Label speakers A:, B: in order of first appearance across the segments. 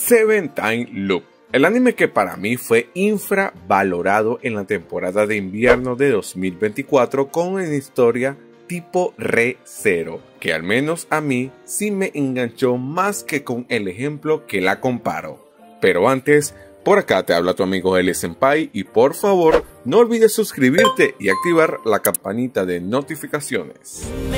A: Seven Time Loop, el anime que para mí fue infravalorado en la temporada de invierno de 2024 con una historia tipo Re:Zero, que al menos a mí sí me enganchó más que con el ejemplo que la comparo. Pero antes, por acá te habla tu amigo L Senpai y por favor no olvides suscribirte y activar la campanita de notificaciones.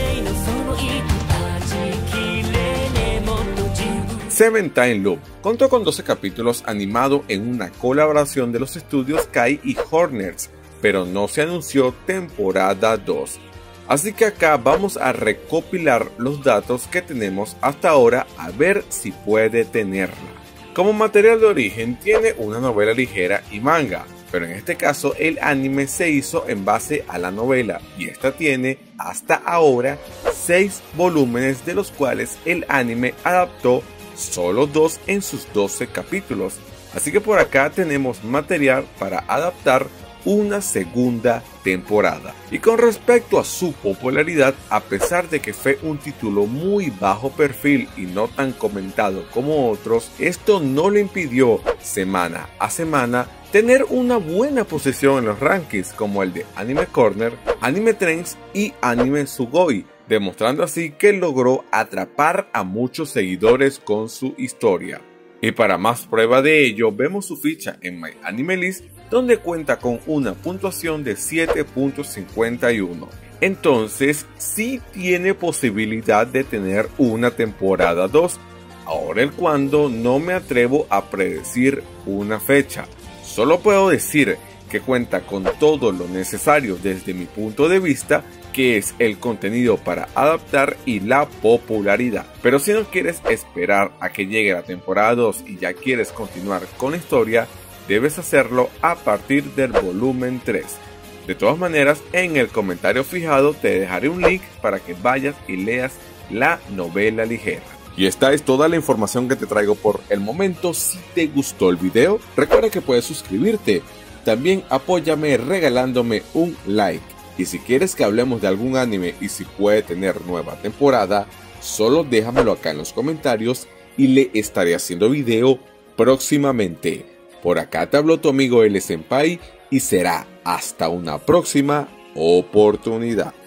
A: Seven Time Loop contó con 12 capítulos animados en una colaboración de los estudios Kai y Hornets, pero no se anunció temporada 2. Así que acá vamos a recopilar los datos que tenemos hasta ahora a ver si puede tenerla. Como material de origen tiene una novela ligera y manga, pero en este caso el anime se hizo en base a la novela y esta tiene hasta ahora 6 volúmenes, de los cuales el anime adaptó solo 2 en sus 12 capítulos, así que por acá tenemos material para adaptar una segunda temporada. Y con respecto a su popularidad, a pesar de que fue un título muy bajo perfil y no tan comentado como otros, esto no le impidió semana a semana tener una buena posición en los rankings como el de Anime Corner, Anime Trends y Anime Sugoi, demostrando así que logró atrapar a muchos seguidores con su historia. Y para más prueba de ello, vemos su ficha en My Anime List, donde cuenta con una puntuación de 7.51. Entonces sí tiene posibilidad de tener una temporada 2. Ahora el cuándo no me atrevo a predecir una fecha. Solo puedo decir que cuenta con todo lo necesario desde mi punto de vista, que es el contenido para adaptar y la popularidad. Pero si no quieres esperar a que llegue la temporada 2 y ya quieres continuar con la historia, debes hacerlo a partir del volumen 3. De todas maneras, en el comentario fijado te dejaré un link para que vayas y leas la novela ligera. Y esta es toda la información que te traigo por el momento. Si te gustó el video, recuerda que puedes suscribirte. También apóyame regalándome un like. Y si quieres que hablemos de algún anime y si puede tener nueva temporada, solo déjamelo acá en los comentarios y le estaré haciendo video próximamente. Por acá te habló tu amigo L Senpai y será hasta una próxima oportunidad.